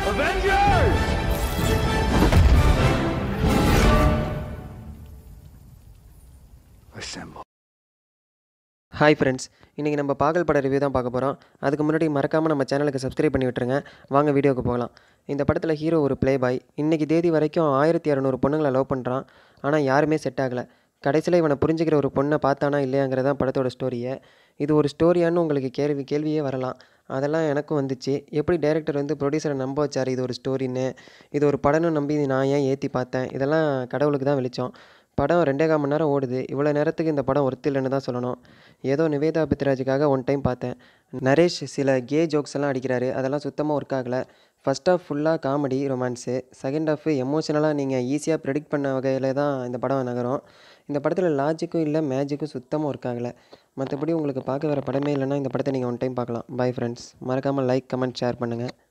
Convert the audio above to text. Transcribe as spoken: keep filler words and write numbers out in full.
Hi friends, இன்றைக்கி நம்ம பாகல் பட ரிவ்யூ தான் பார்க்க போகிறோம். அதுக்கு முன்னாடி மறக்காமல் நம்ம சேனலுக்கு சப்ஸ்கிரைப் பண்ணி விட்டுருங்க. வாங்க வீடியோக்கு போகலாம். இந்த படத்தில் ஹீரோ ஒரு ப்ளே பாய். இன்றைக்கி தேதி வரைக்கும் ஆயிரத்தி இரநூறு பொண்ணுங்களை லவ் பண்ணுறான். ஆனால் யாருமே செட் ஆகலை. கடைசியில் இவனை புரிஞ்சுக்கிற ஒரு பொண்ணை பார்த்தானா இல்லையாங்கிறது தான் படத்தோட ஸ்டோரியை. இது ஒரு ஸ்டோரியான்னு உங்களுக்கு கேள்வி கேள்வியே வரலாம். அதெல்லாம் எனக்கும் வந்துச்சு. எப்படி டைரக்டர் வந்து ப்ரொடியூசரை நம்ப வச்சார் இது ஒரு ஸ்டோரின்னு, இது ஒரு படம்னு நம்பி நான் ஏன் ஏற்றி பார்த்தேன். இதெல்லாம் கடவுளுக்கு தான் வெளிச்சம். படம் ரெண்டே கால் மணி நேரம் ஓடுது. இவ்வளோ நேரத்துக்கு இந்த படம் ஒர்த்து இல்லைன்னு தான் சொல்லணும். ஏதோ நிவேதா பத்ராஜுக்காக ஒன் டைம் பார்த்தேன். நரேஷ் சில கே ஜோக்ஸ் எல்லாம் அடிக்கிறாரு. அதெல்லாம் சுத்தமாக ஒர்க் ஆகலை. ஃபஸ்ட் ஹாஃப் ஃபுல்லாக காமெடி ரொமான்ஸு, செகண்ட் ஹாஃப் எமோஷனலாக நீங்கள் ஈஸியாக ப்ரெடிக்ட் பண்ண வகையில் தான் இந்த படம் நகரும். இந்த படத்தில் லாஜிக்கும் இல்லை, மேஜிக்கும் சுத்தமாக ஒர்க் ஆகலை. மற்றபடி உங்களுக்கு பார்க்க வர படமே இல்லைன்னா இந்த படத்தை நீங்கள் ஒன் டைம் பார்க்கலாம். Bye friends. மறக்காமல் லைக், கமெண்ட், ஷேர் பண்ணுங்கள்.